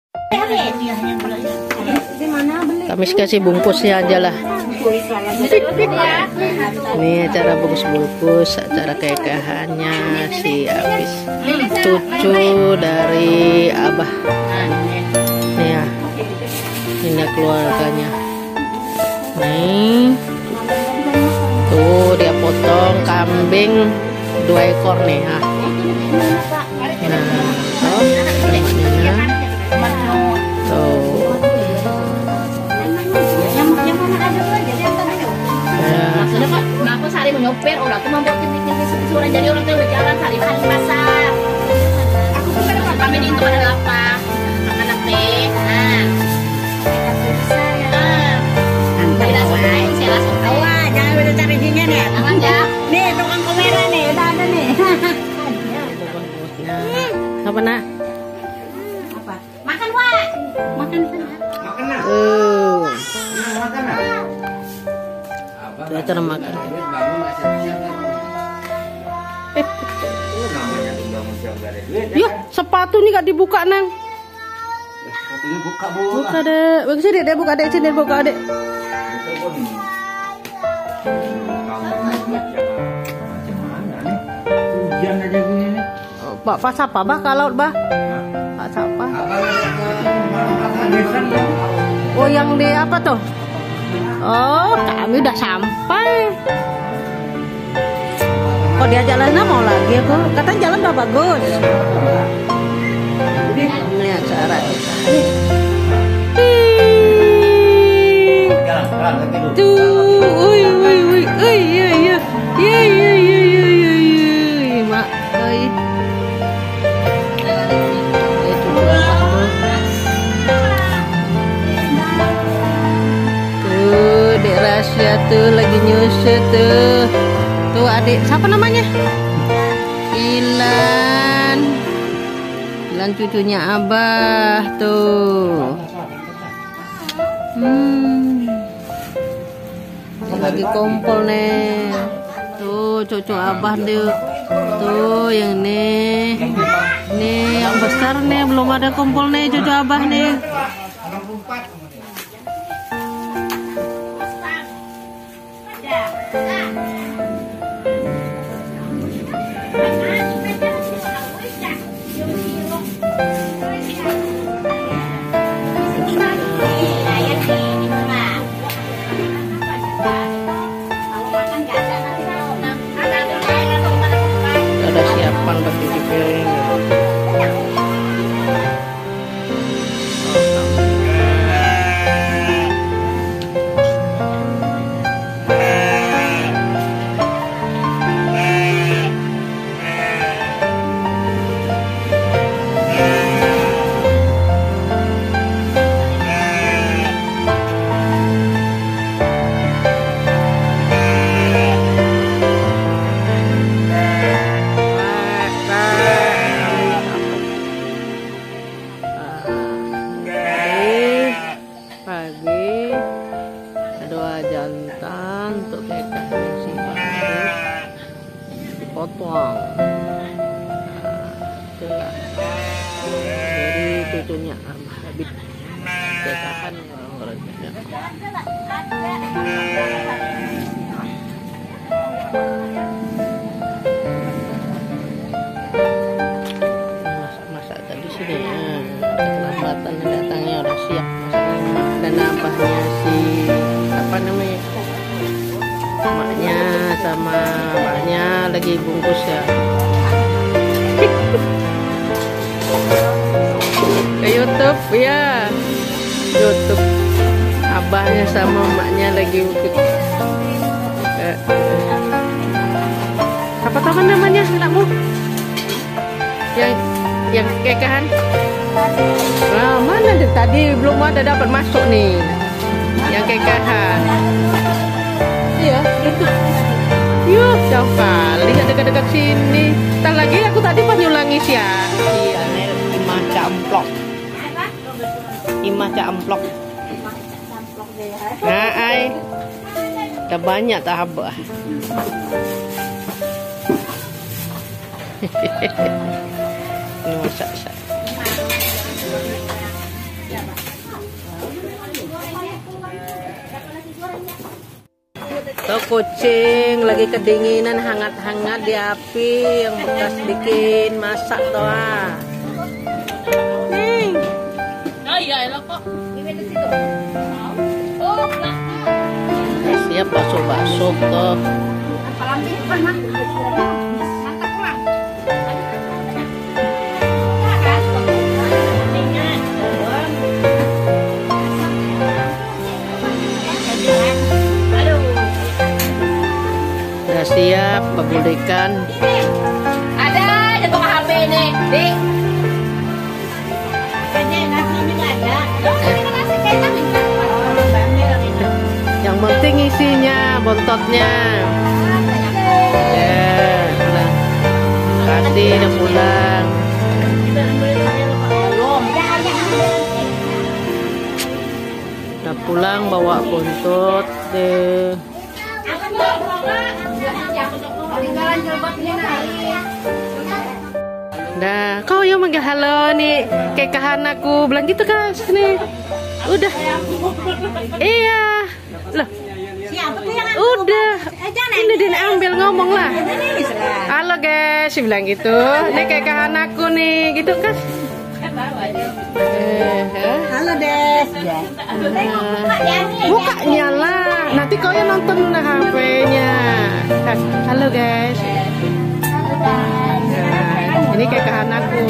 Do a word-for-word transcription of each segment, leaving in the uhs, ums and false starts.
Kami kasih bungkusnya aja lah. Ini cara bungkus-bungkus, acara kekahannya si Apis, cucu dari Abah. Nih ya, ini keluarganya. Nih, tuh dia potong kambing dua ekor nih ya. Nah, tuh, namanya. Tuh. Maksudnya Pak, nah aku sehari menyopir, udah aku mau buat surat jadi orang tuh berjalan sehari hari pasar. Aku bukan apa kami di itu ada apa? Anak teh, nah. Tidak saya, saya langsung tahu. Jangan udah cari jinnya nih. Jangan ya. Nih tukang kamera nih, udah ada nih. Apa nak? Apa? Makan Wak. Makan sana. Makan nak. Uh, Makan nak. itu acara makan. Bangun nggak siap-siap kan? Itu namanya tuh bangun siap gak ada duit. Yuk, sepatu nih gak dibuka nang. Sepatunya buka bu. Buka deh, bagus deh, deh buka deh, sini buka deh. Itu pun. Kamu macam mana nih? Hujan aja gini nih. Oh, Pak Pas apa bah kalau bah? Pak siapa? Oh yang di apa tuh? Oh kami udah sampai. Kok dia jalannya mau lagi aku? Katanya jalan udah bagus. Ini acara. Jalan-jalan lagi dulu. Tuh, ui ui ui, ui iya iya, iya iya iya iya iya iya, mak, ui. Eh cucu apa tuh? Tuh, dek rahasia tuh lagi nyusut tuh. Tuh adik, siapa namanya? Ilan. Ilan cucunya Abah tuh. Hmm. Lagi kompol nih. Tuh cucu Abah tuh. Tuh yang nih. Nih yang besar nih belum ada kompol nih cucu Abah nih. Ada siapan bagi di piring. Pagi dua jantan untuk kekasih si baru dipotong. Nah, itulah dari cucunya Abah Habib kekahan orang-orangnya. Masak-masak tadi sini ya, kelambatan datangnya udah siap masak. Dan abahnya si apa namanya, emaknya sama abahnya lagi bungkus ya. Ke YouTube ya, YouTube abahnya sama emaknya lagi bungkus. Eh, apa tahu namanya anakmu yang yang kekahan? Nah, mana deh tadi belum ada dapat masuk nih yang kekahan. Iya itu. Yuh jauh kali nggak dekat-dekat sini. Ntar lagi aku tadi pas nyulangi sih ya. Iya nih Imah Camplok. Imah Camplok. Nah ay, udah banyak tahap. Ini masak-masak. Tuh kucing lagi kedinginan hangat-hangat di api yang bekas bikin masak tuh ah. Nih. Oh iya, elah kok. Ini di situ. Oh, enggak. Udah siap bakso-bakso tuh. Apalagi pernah mantap kurang. Udah siap babul ikan. Ada, ada buka H P nih, Dik. Yang penting isinya, bontotnya. Ya, pulang. Kasih udah pulang. Udah pulang bawa bontot deh. Nah, kau yang manggil halo nih, kayak kahan aku bilang gitu kan sini. Udah. Iya. Loh. Siapa tuh yang Udah. Ini dia ambil ngomong lah. ini? Halo guys, dia bilang gitu. Nih kayak kahan aku nih, gitu kan. Eh, eh. Halo Des. Bukanya lah. Nanti kau yang nonton H P-nya. Halo guys. Nah, ini kayak kahan aku.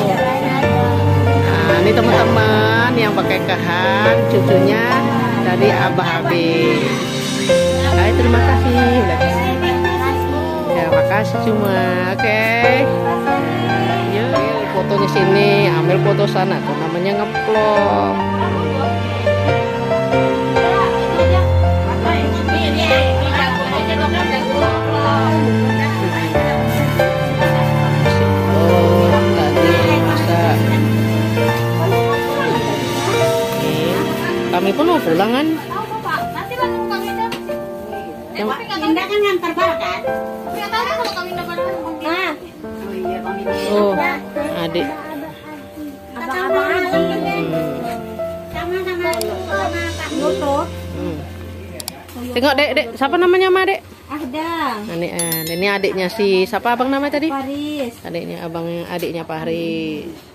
Nah, ini teman-teman yang pakai kahan, cucunya dari Abah Abi. Hai, terima kasih. Ya, makasih cuma. Oke. Yuk, fotonya sini, ambil foto sana tuh namanya ngeplok. Oh, tadi masak. Nih, kami pun mau pulang kan? Yang Indah kan ngantar barang kan? Ah, oh, adik. abang-abang aja. Sama-sama sama Pak Nuto. Hmm. Tengok dek, dek, siapa namanya ma dek? Ada. Ini, eh, ini adiknya si siapa abang namanya tadi? Paris. Adiknya abang adiknya Pak Haris.